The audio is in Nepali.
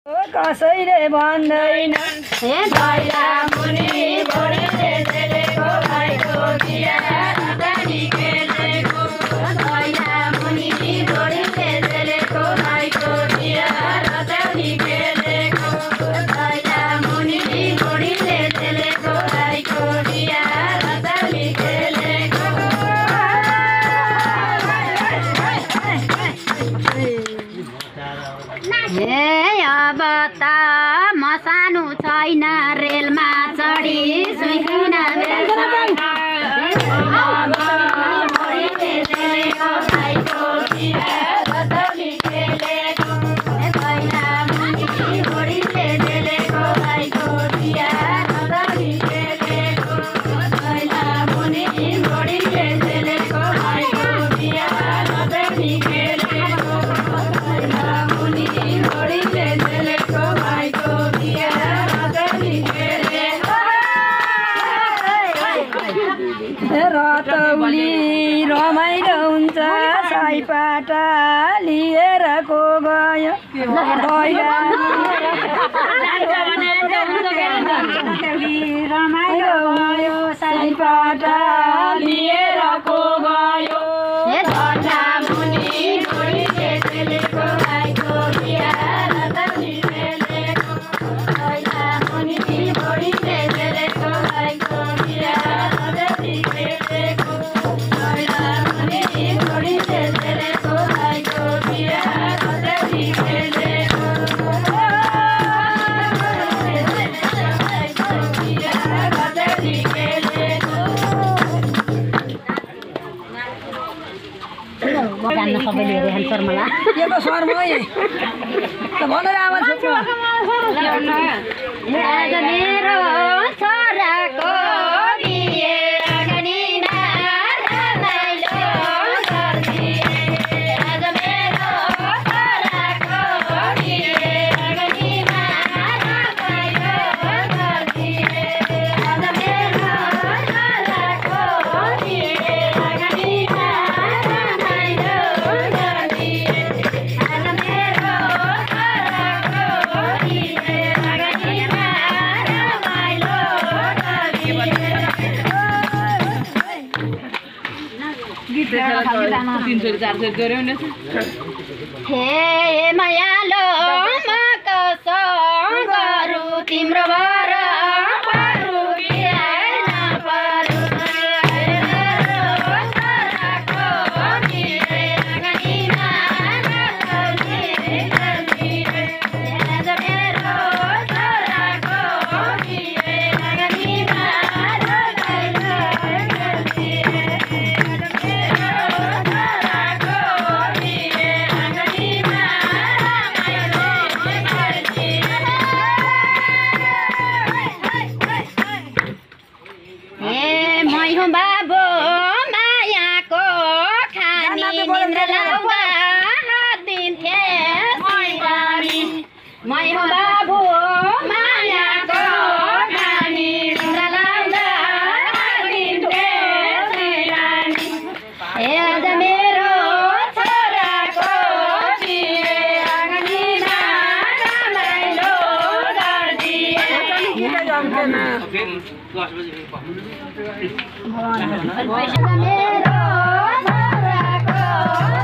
कसैले भन्दैन हे दैला मुनि बोडीले चलेको भाइको बिहा रानी खेलेको दैला मुनि बोडीले चलेको भाइको बिहा रानी खेलेको दैला मुनि बोडीले चलेको भाइको बिहा रानी खेलेको हे अब त म सानो छैन रेलमा चढी सुइकिन रतौली रमाइलो हुन्छ साइपाटा लिएर को गयो रमाइलो भयो साइपाटा लिएर को गयो जान्न सबैले हेरे शर्माला के त शर्मा त भनेर आमा छोरा आज मेरो छोराको बिहे अगनीमा रमाइलो गर्दिए आज मेरो छोराको बिहे अगनीमा रमाइलो गर्दिए आज मेरो छोराको बिहे अगनीमा रमाइलो गर्दिए आज मेरो छोराको बिहे अगनीमा रमाइलो हे मायालो म कसो गरु तिम्रो भर परु कि नपरु छोराको बिहे अगनीमा रमाइलो गर्दिए आज मेरो छोराको बिहे अगनीमा रमाइलो गर्दिए बाबो मायाको खानी निन्द्रा लाउँदा हात दिन्थे मै हो बाबु मायाको खानी निन्द्रा लाउँदा हात दिन्थे हे आज मेरो छोराको बिहे अगनीमा रमाइलो गर्दिए मेरो छोराको